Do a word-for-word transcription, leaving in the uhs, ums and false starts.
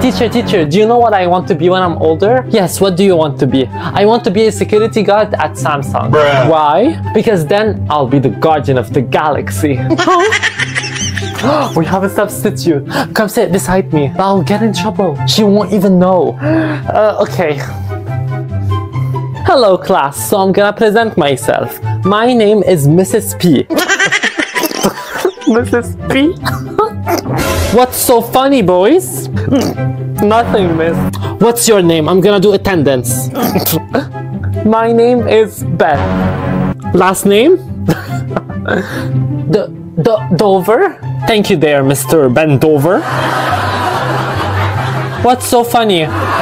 Teacher, teacher, do you know what I want to be when I'm older? Yes, what do you want to be? I want to be a security guard at Samsung. Bruh. Why? Because then I'll be the guardian of the galaxy. We have a substitute. Come sit beside me. I'll get in trouble. She won't even know. Uh, okay. Hello class, so I'm gonna present myself. My name is Missus P. Missus P? What's so funny, boys? Nothing, miss. What's your name? I'm gonna do attendance. My name is Beth. Last name? the, the Dover? Thank you there, Mister Ben Dover. What's so funny?